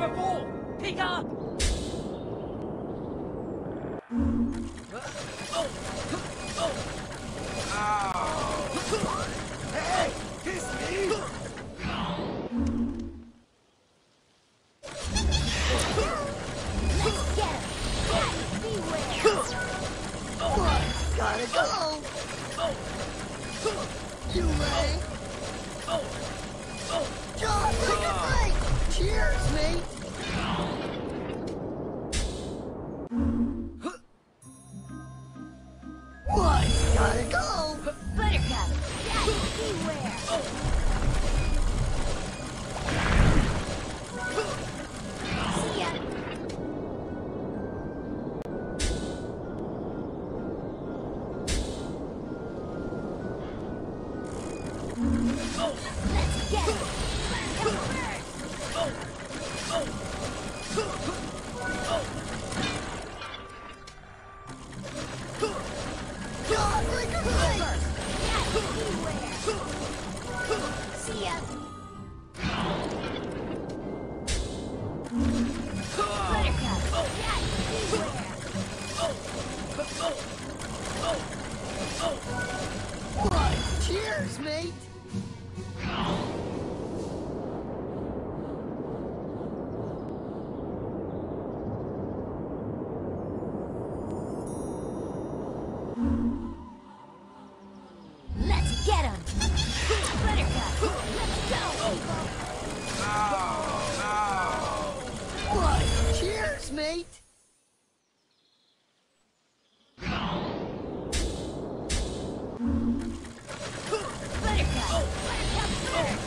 number 4! Pick up! Hey! Kiss me! Let's get him! Beware! What? Gotta go! You ready? John, take a break! Cheers, mate! What? Gotta go! Buttercup! Beware! See ya! Let's get him! John, take a break! Beware! See ya! Buttercup! Beware! What? Cheers, mate! Let's get him! Buttercup! Let's go, people! What? Cheers, mate! Buttercup! Buttercup first!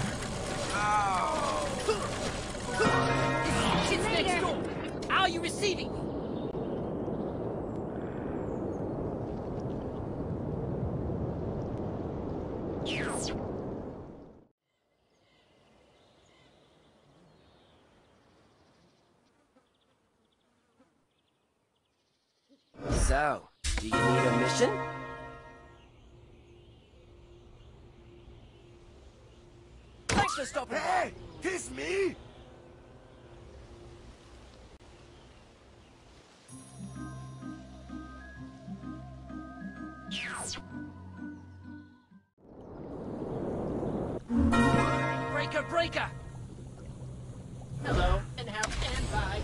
Shit's next door! How are you receiving me? So, do you need a mission? Thanks for stopping by! Hey! Kiss me! Breaker, breaker! Hello, and how and bye.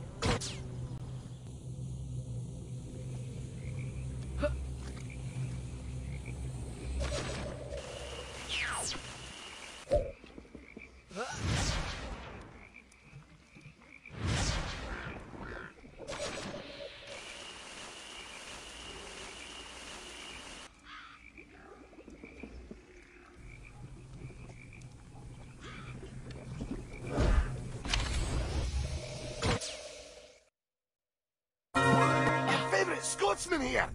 Favorite Scotsman here!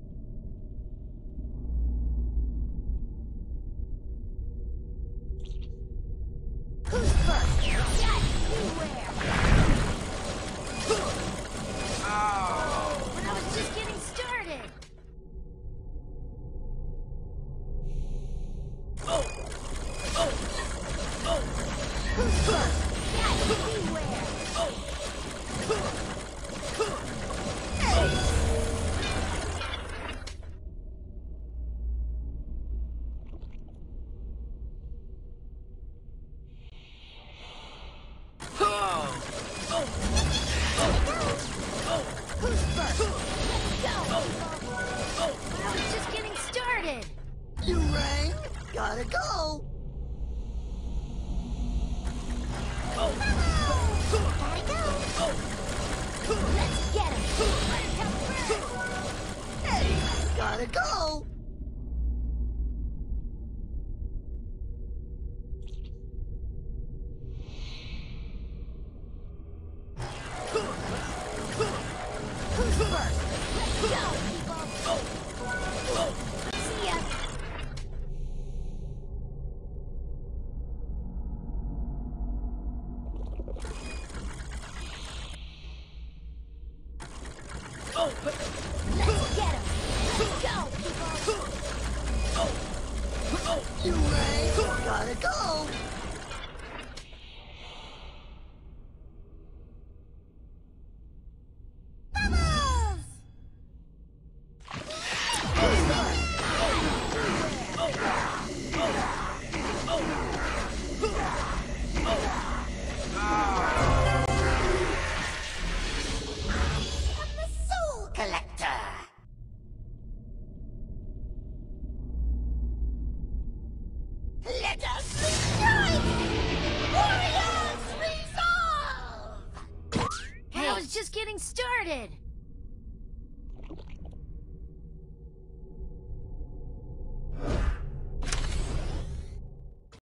Who's first? Yes! Beware! When I was just getting started! Who's first? Yes! Beware! Who's first? Let's go! When I was just getting started! You rang? Gotta go! Gotta go! Let's get him! Buttercup first! Hey! Gotta go! Who's first? Let's go, people! See ya! Let's get him! Let's go, people! You rang? Gotta go! Let us strike! Warriors, resolve! I was just getting started.